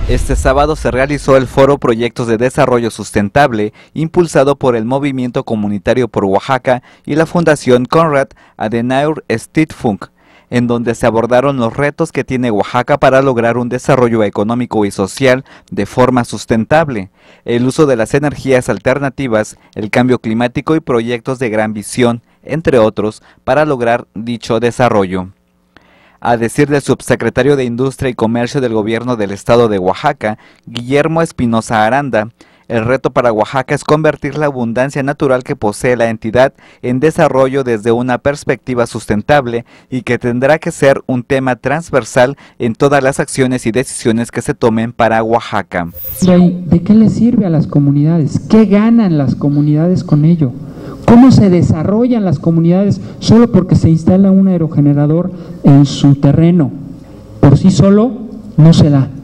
Este sábado se realizó el Foro Proyectos de Desarrollo Sustentable, impulsado por el Movimiento Comunitario por Oaxaca y la Fundación Konrad Adenauer Stiftung, en donde se abordaron los retos que tiene Oaxaca para lograr un desarrollo económico y social de forma sustentable, el uso de las energías alternativas, el cambio climático y proyectos de gran visión, entre otros, para lograr dicho desarrollo. A decir del subsecretario de Industria y Comercio del Gobierno del Estado de Oaxaca, Guillermo Espinosa Aranda, el reto para Oaxaca es convertir la abundancia natural que posee la entidad en desarrollo desde una perspectiva sustentable y que tendrá que ser un tema transversal en todas las acciones y decisiones que se tomen para Oaxaca. ¿De qué le sirve a las comunidades? ¿Qué ganan las comunidades con ello? ¿Cómo se desarrollan las comunidades solo porque se instala un aerogenerador en su terreno? Por sí solo no se da.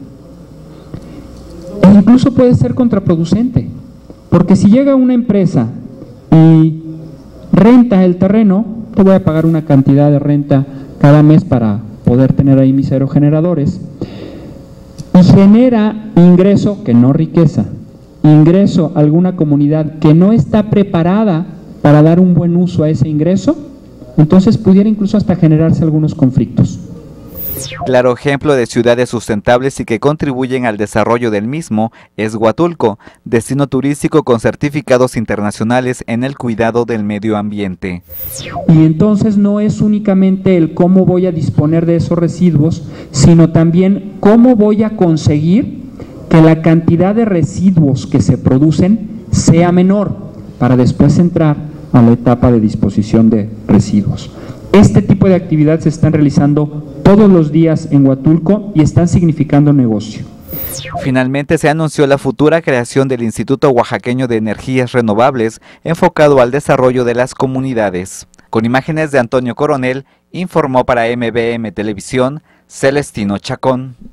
E incluso puede ser contraproducente, porque si llega una empresa y renta el terreno, te voy a pagar una cantidad de renta cada mes para poder tener ahí mis aerogeneradores, y genera ingreso, que no riqueza, ingreso a alguna comunidad que no está preparada para dar un buen uso a ese ingreso, entonces pudiera incluso hasta generarse algunos conflictos. Claro ejemplo de ciudades sustentables y que contribuyen al desarrollo del mismo es Huatulco, destino turístico con certificados internacionales en el cuidado del medio ambiente. Y entonces no es únicamente el cómo voy a disponer de esos residuos, sino también cómo voy a conseguir que la cantidad de residuos que se producen sea menor, para después entrar a la etapa de disposición de residuos. Este tipo de actividades se están realizando todos los días en Huatulco y están significando negocio. Finalmente se anunció la futura creación del Instituto Oaxaqueño de Energías Renovables, enfocado al desarrollo de las comunidades. Con imágenes de Antonio Coronel, informó para MBM Televisión, Celestino Chacón.